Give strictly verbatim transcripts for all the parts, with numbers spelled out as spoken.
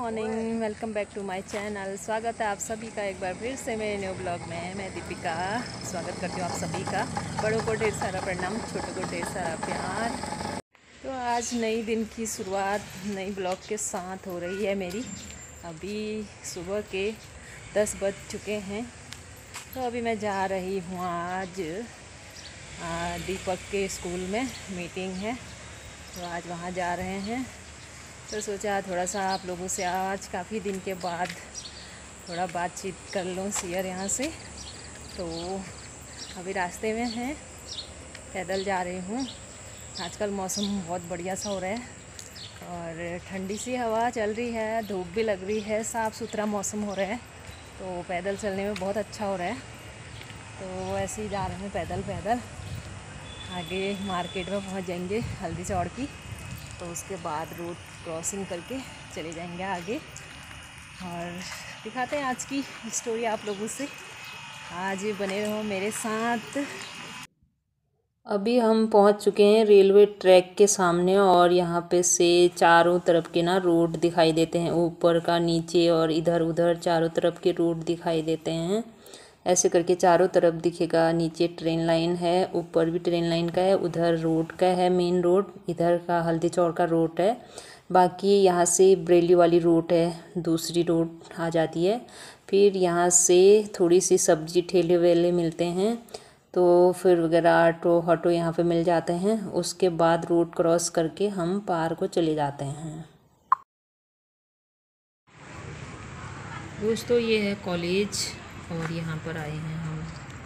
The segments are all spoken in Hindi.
Morning, welcome back to my channel. स्वागत है आप सभी का एक बार फिर से मेरे न्यू ब्लॉग में। मैं दीपिका स्वागत करती हूँ आप सभी का। बड़ों को ढेर सारा प्रणाम, छोटों को ढेर सारा प्यार। तो आज नई दिन की शुरुआत नई ब्लॉग के साथ हो रही है मेरी। अभी सुबह के दस बज चुके हैं। तो अभी मैं जा रही हूँ, आज दीपक के स्कूल में मीटिंग है, तो आज वहाँ जा रहे हैं। तो सोचा थोड़ा सा आप लोगों से आज काफ़ी दिन के बाद थोड़ा बातचीत कर लूँ, शेयर यहाँ से। तो अभी रास्ते में हैं, पैदल जा रही हूँ। आजकल मौसम बहुत बढ़िया सा हो रहा है और ठंडी सी हवा चल रही है, धूप भी लग रही है, साफ़ सुथरा मौसम हो रहा है, तो पैदल चलने में बहुत अच्छा हो रहा है। तो ऐसे ही जा रहे हैं पैदल पैदल। आगे मार्केट में पहुँच जाएंगे हल्दी चौड़ की, तो उसके बाद रोड क्रॉसिंग करके चले जाएंगे आगे और दिखाते हैं आज की स्टोरी आप लोगों से। आज बने रहो मेरे साथ। अभी हम पहुंच चुके हैं रेलवे ट्रैक के सामने और यहाँ पे से चारों तरफ के ना रोड दिखाई देते हैं, ऊपर का, नीचे और इधर उधर चारों तरफ के रोड दिखाई देते हैं। ऐसे करके चारों तरफ दिखेगा। नीचे ट्रेन लाइन है, ऊपर भी ट्रेन लाइन का है, उधर रोड का है मेन रोड, इधर का हल्दी चौड़ का रोड है। बाकी यहाँ से बरेली वाली रोड है, दूसरी रोड आ जाती है। फिर यहाँ से थोड़ी सी सब्जी ठेले वेले मिलते हैं, तो फिर वगैरह ऑटो ऑटो यहाँ पे मिल जाते हैं। उसके बाद रोड क्रॉस करके हम पार को चले जाते हैं। दोस्तों ये है कॉलेज और यहाँ पर आए हैं हम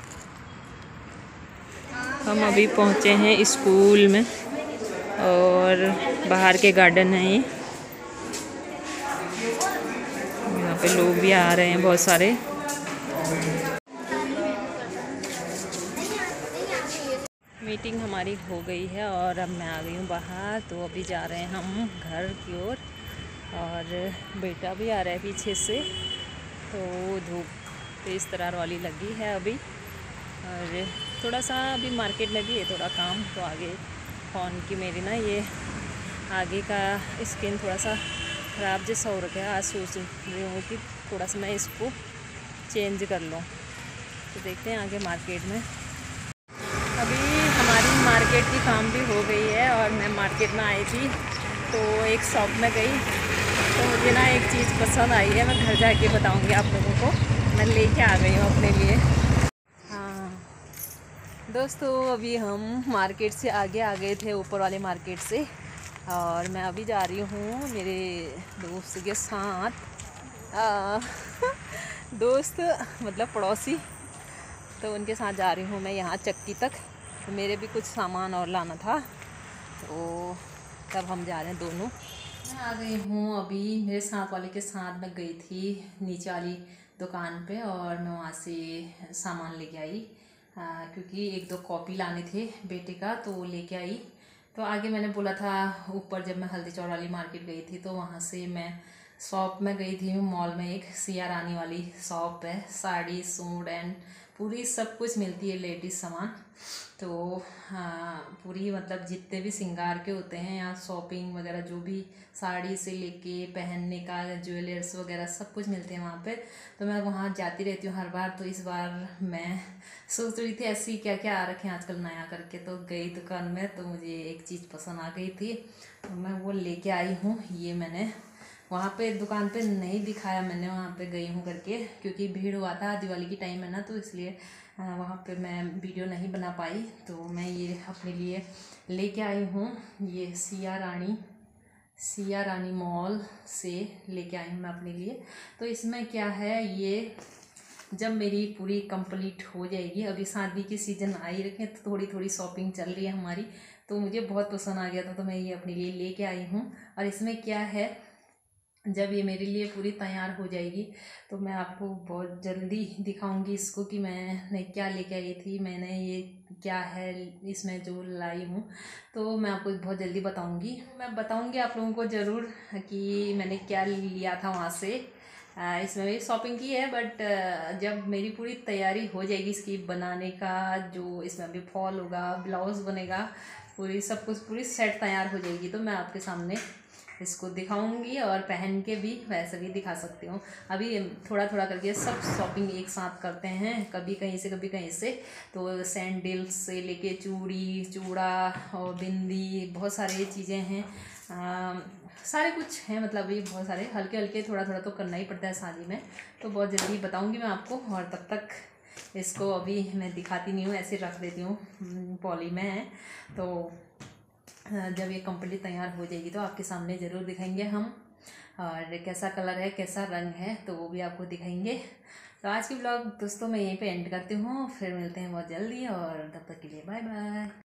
हम अभी पहुँचे हैं स्कूल में और बाहर के गार्डन है ये। यहाँ पे लोग भी आ रहे हैं बहुत सारे। मीटिंग हमारी हो गई है और अब मैं आ गई हूँ बाहर। तो अभी जा रहे हैं हम घर की ओर और बेटा भी आ रहा है पीछे से। तो धूप तेज़ तरार वाली लगी है अभी और थोड़ा सा अभी मार्केट में भी है थोड़ा काम। तो आगे फ़ोन की मेरी ना ये आगे का स्किन थोड़ा सा ख़राब जैसा हो रखा है। आज सोच रही हूँ कि थोड़ा सा मैं इसको चेंज कर लूँ। तो देखते हैं आगे मार्केट में। अभी हमारी मार्केट की काम भी हो गई है और मैं मार्केट में आई थी तो एक शॉप में गई, तो मुझे ना एक चीज़ पसंद आई है। मैं घर जाके बताऊंगी आप लोगों को। मैं लेके आ गई हूँ अपने लिए। हाँ दोस्तों, अभी हम मार्केट से आगे आ गए थे, ऊपर वाले मार्केट से, और मैं अभी जा रही हूँ मेरे दोस्त के साथ। आ, दोस्त मतलब पड़ोसी, तो उनके साथ जा रही हूँ मैं यहाँ चक्की तक। तो मेरे भी कुछ सामान और लाना था, तो तब हम जा रहे हैं दोनों। मैं आ गई हूँ अभी, मेरे साथ वाले के साथ मैं गई थी नीचे वाली दुकान पे और मैं वहाँ से सामान लेके आई, आ, क्योंकि एक दो कॉपी लाने थे बेटे का, तो लेके आई। तो आगे मैंने बोला था ऊपर, जब मैं हल्दी चौड़ वाली मार्केट गई थी तो वहाँ से मैं शॉप में गई थी मॉल में। एक सिया रानी वाली शॉप है, साड़ी सूट एंड पूरी सब कुछ मिलती है, लेडीज़ सामान। तो हाँ, पूरी मतलब जितने भी श्रृंगार के होते हैं यहाँ, शॉपिंग वगैरह जो भी साड़ी से लेके पहनने का, ज्वेलर्स वगैरह सब कुछ मिलते हैं वहाँ पे। तो मैं वहाँ जाती रहती हूँ हर बार। तो इस बार मैं सोच रही थी ऐसे ही क्या क्या आ रखे हैं आजकल नया करके। तो गई दुकान में तो मुझे एक चीज़ पसंद आ गई थी, तो मैं वो लेके आई हूँ। ये मैंने वहाँ पे दुकान पे नहीं दिखाया, मैंने वहाँ पे गई हूँ करके, क्योंकि भीड़ हुआ था, दिवाली की टाइम है ना, तो इसलिए वहाँ पे मैं वीडियो नहीं बना पाई। तो मैं ये अपने लिए लेके आई हूँ। ये सिया रानी सिया रानी मॉल से लेके आई हूँ मैं अपने लिए। तो इसमें क्या है, ये जब मेरी पूरी कंप्लीट हो जाएगी, अभी शादी की सीज़न आई रखे, तो थोड़ी थोड़ी शॉपिंग चल रही है हमारी, तो मुझे बहुत पसंद आ गया था, तो मैं ये अपने लिए लेके आई हूँ। और इसमें क्या है, जब ये मेरे लिए पूरी तैयार हो जाएगी तो मैं आपको बहुत जल्दी दिखाऊंगी इसको कि मैंने क्या लेके आई थी, मैंने ये क्या है इसमें जो लाई हूँ। तो मैं आपको बहुत जल्दी बताऊंगी। मैं बताऊंगी आप लोगों को ज़रूर कि मैंने क्या लिया था वहाँ से। इसमें भी शॉपिंग की है, बट जब मेरी पूरी तैयारी हो जाएगी इसकी बनाने का, जो इसमें भी फॉल होगा, ब्लाउज़ बनेगा, पूरी सब कुछ पूरी सेट तैयार हो जाएगी, तो मैं आपके सामने इसको दिखाऊंगी और पहन के भी वैसे भी दिखा सकती हूँ। अभी थोड़ा थोड़ा करके सब शॉपिंग एक साथ करते हैं, कभी कहीं से कभी कहीं से। तो सैंडल्स से लेके चूड़ी चूड़ा और बिंदी, बहुत सारी चीज़ें हैं, आ, सारे कुछ हैं, मतलब अभी बहुत सारे हल्के हल्के थोड़ा थोड़ा तो करना ही पड़ता है शादी में। तो बहुत जल्दी बताऊँगी मैं आपको। और तब तक इसको अभी मैं दिखाती नहीं हूँ, ऐसे रख देती हूँ, पॉली में है। तो जब ये कंप्लीट तैयार हो जाएगी तो आपके सामने ज़रूर दिखाएंगे हम, और कैसा कलर है कैसा रंग है तो वो भी आपको दिखाएंगे। तो आज की ब्लॉग दोस्तों मैं यहीं पे एंड करती हूँ, फिर मिलते हैं बहुत जल्दी, और तब तक के लिए बाय बाय।